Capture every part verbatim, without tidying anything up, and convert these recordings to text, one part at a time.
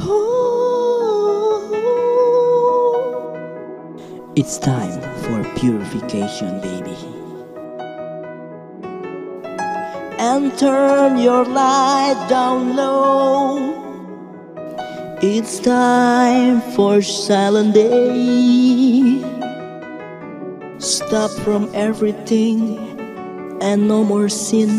It's time for purification, baby. And turn your light down low. It's time for silent day. Stop from everything and no more sin.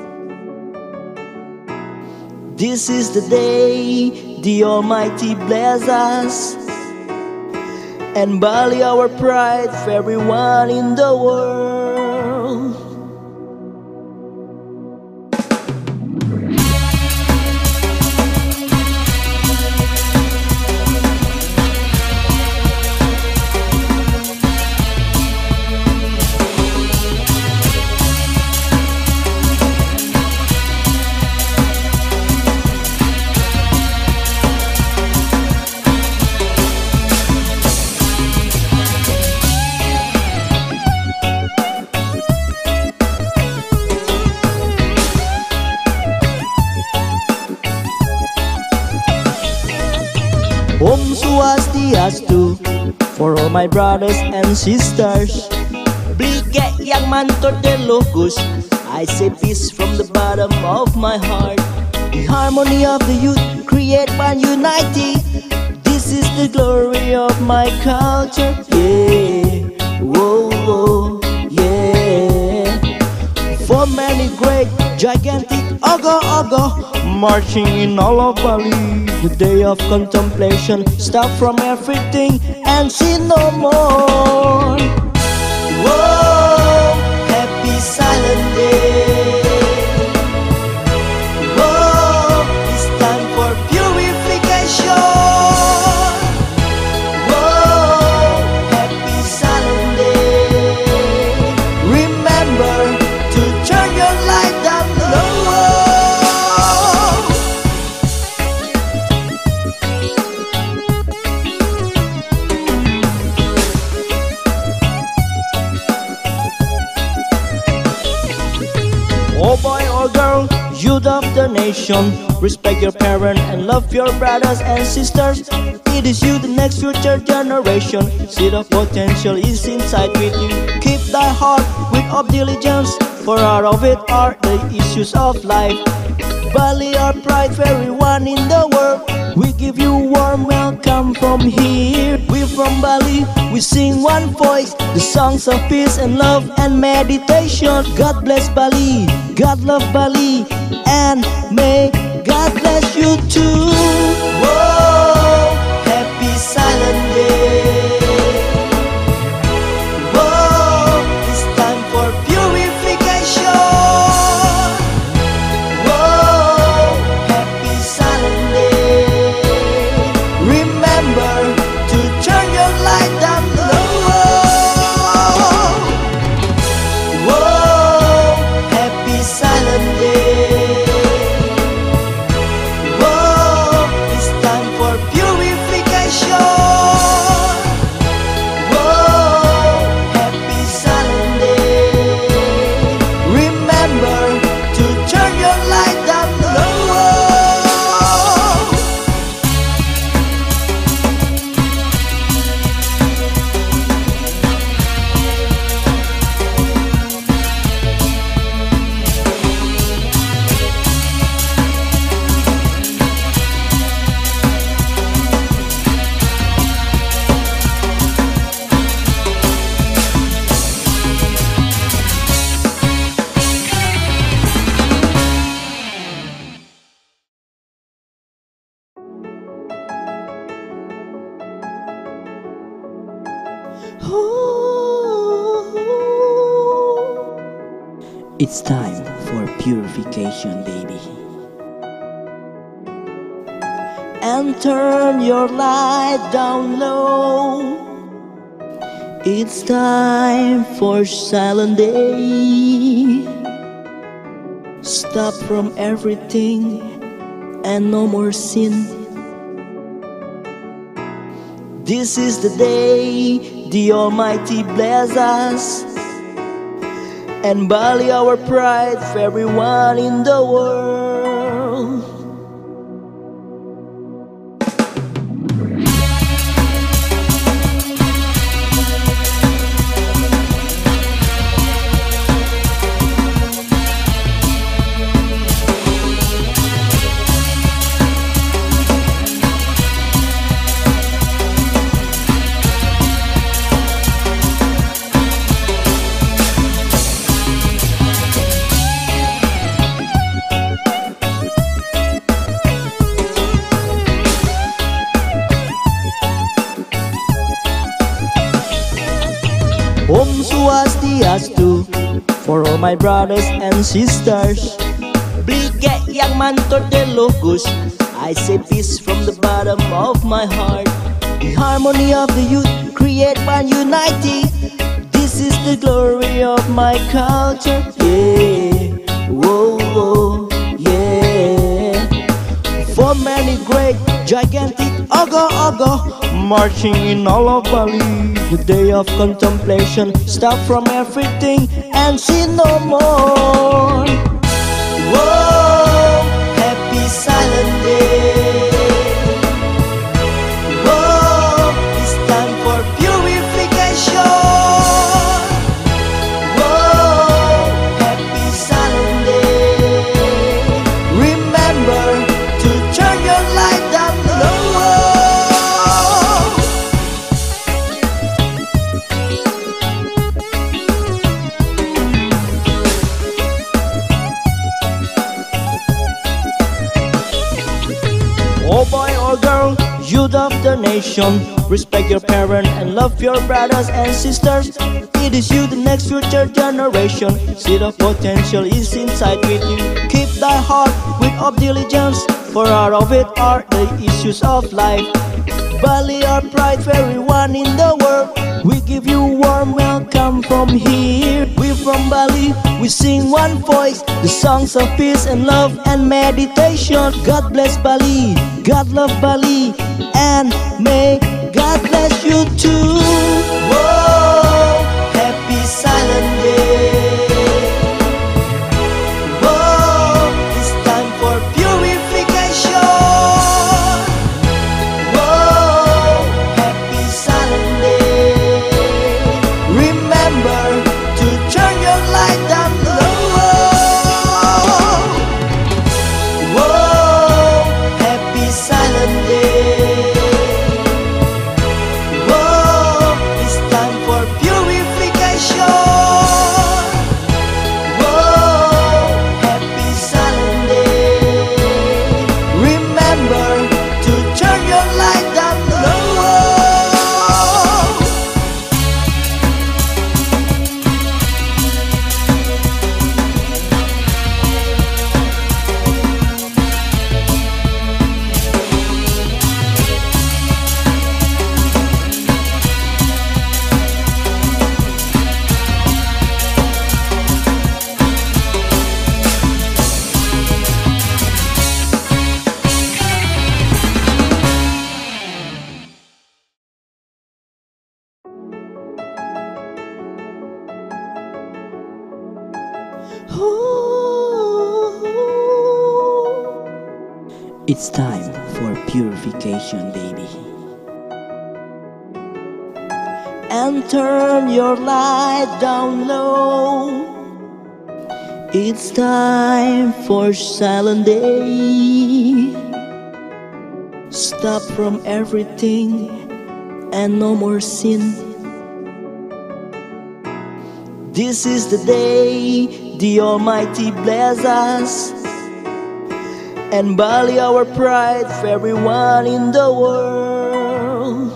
This is the day the Almighty bless us, and Bali our pride for everyone in the world. Om Swastiastu for all my brothers and sisters. Bligay yang mantor de locus, I say peace from the bottom of my heart. The harmony of the youth create one unity. This is the glory of my culture. Yeah, whoa, whoa, yeah. For many great, gigantic ogo ogo marching in all of Bali. The day of contemplation, stop from everything and see no more. Whoa, happy silent day. Whoa, it's time for purification. Whoa, happy silent day. Remember to turn your light down low. Oh boy or girl, youth of the nation, respect your parents and love your brothers and sisters. It is you, the next future generation. Seed of potential is inside with you. Keep thy heart with of diligence, for out of it are the issues of life. Bali our pride for everyone in the world. We give you warm welcome from here. We from Bali, we sing one voice, the songs of peace and love and meditation. God bless Bali, God love Bali, and may God bless you too. Whoa, happy silent day. Whoa, it's time for purification. Whoa, happy silent day. Remember to turn your light down low. Whoa, happy silent day. Whoa, it's time for purification. Whoa, happy silent day. Remember to turn your light down low. It's time for purification, baby. And turn your light down low. It's time for silent day. Stop from everything and no more sin. This is the day the Almighty bless us, and Bali our pride for everyone in the world. for all my brothers and sisters. Brigade yang mantor de locus, I say peace from the bottom of my heart. The harmony of the youth create one unity. This is the glory of my culture. Yeah, whoa, whoa, yeah. For many great, gigantic ogo ogo, marching in all of Bali. The day of contemplation, stop from everything and see no more. Whoa, happy silent day. Whoa, it's time for purification. Whoa, happy silent day. Remember to turn your light down low. Oh boy or girl, youth of the nation, respect your parents and love your brothers and sisters. It is you, the next future generation. Seed of potential is inside with you. Keep thy heart with of diligence, for out of it are the issues of life. Bali our pride for everyone in the world. We give you warm welcome from here. We from Bali, we sing one voice, the songs of peace and love and meditation. God bless Bali, God love Bali, and may God bless you too. Whoa, happy silent day. Whoa, it's time for purification. Whoa, happy silent day. Remember to turn your light down low. Whoa, happy silent day. Whoa, it's time for purification. Whoa, happy silent day. Remember to turn your light down low. It's time for purification, baby. And turn your light down low. It's time for silent day. Stop from everything and no more sin. This is the day the Almighty bless us, and Bali our pride for everyone in the world.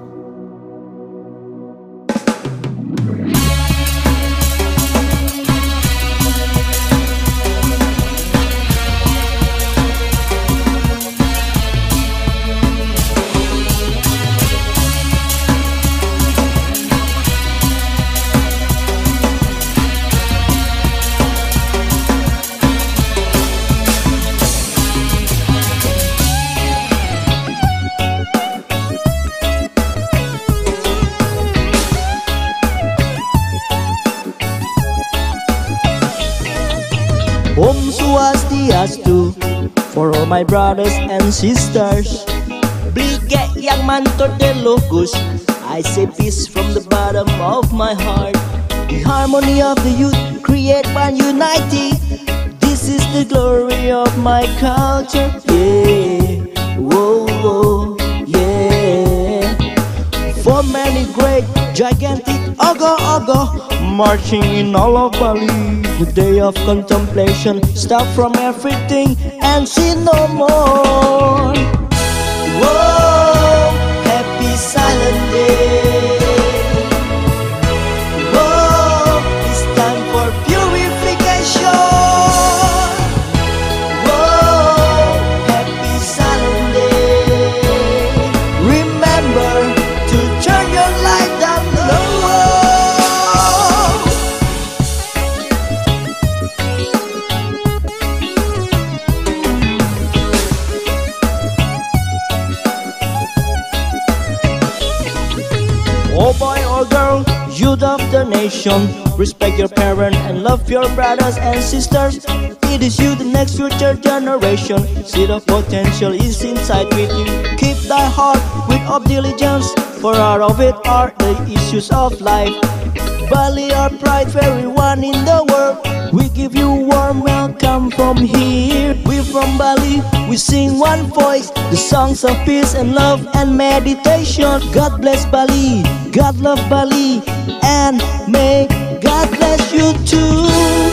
Om Swastiastu for all my brothers and sisters. Brigade yang mantor de locus, I say peace from the bottom of my heart. The harmony of the youth create one unity. This is the glory of my culture. Yeah, whoa, whoa, yeah. For many great, gigantic ogo ogo, marching in all of Bali. The day of contemplation, stop from everything and see no more. Whoa, happy silent day. Whoa, it's time for purity. of the nation. Respect your parents and love your brothers and sisters. It is you, the next future generation. See the potential is inside with you. Keep thy heart with of diligence, for out of it are the issues of life. Bali, our pride for everyone in the world. We give you warm welcome from here. We're from Bali, we sing one voice, the songs of peace and love and meditation. God bless Bali, God love Bali, and may God bless you too.